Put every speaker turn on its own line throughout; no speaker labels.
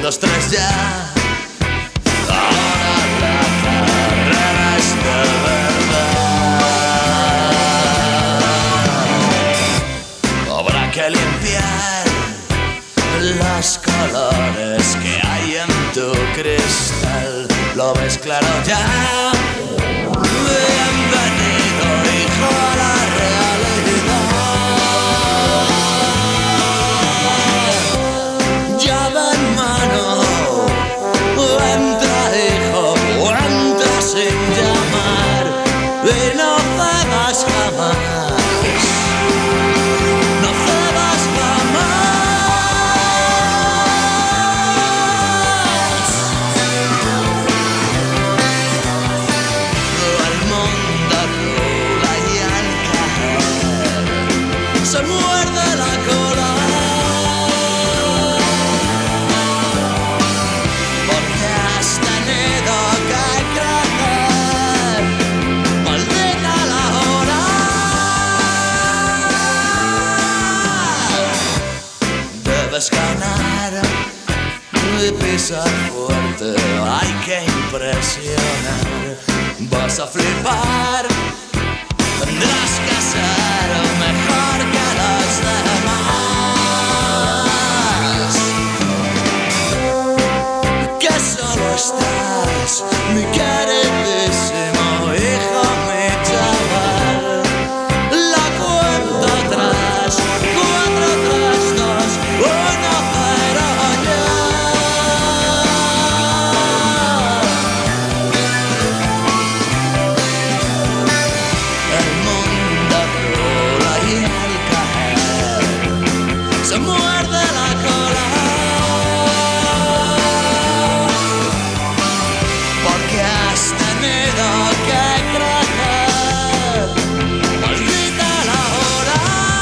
los tres ya. Ahora la carrera es de verdad. Habrá que limpiar los colores que hay en tu cristal. ¿Lo ves claro ya? Bienvenido, hijo, a la realidad. Llave en mano, entra, hijo, o entra sin llamar. Y no cebas jamás. No cebas jamás. El mundo rula y al caer se muerde la cola. Porque has tenido que crecer. Maldita la hora. Debes ganar y pisar fuerte. Hay que impresionar. Vas a flipar. Tendrás que ser mejor que los demás. Que solo estás, mi queridísimo hijo, mi chaval. La cuenta atrás, 4, 3, 2, 1, 0 ya. El mundo rula y al caer se muerde la cola. Porque has tenido que crecer. Maldita la hora.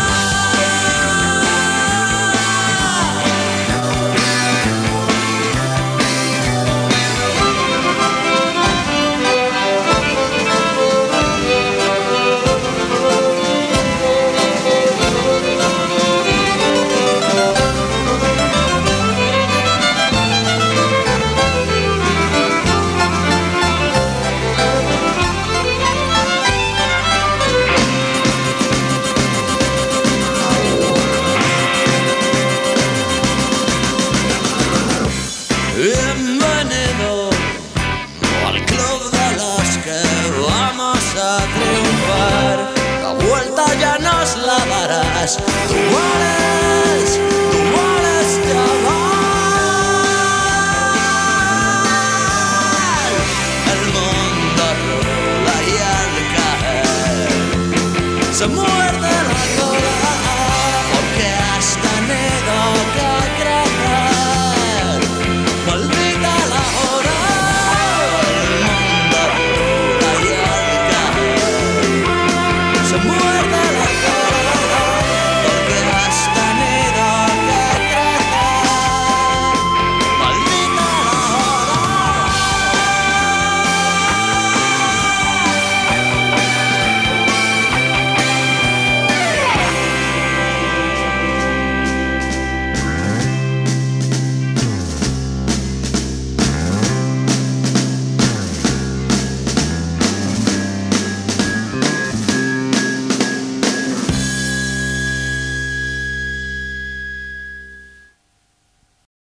Bienvenido al club de los que vamos a triunfar. La vuelta ya nos la darás. Tú vales, chaval. El mundo rula y al caer se muerde la cola.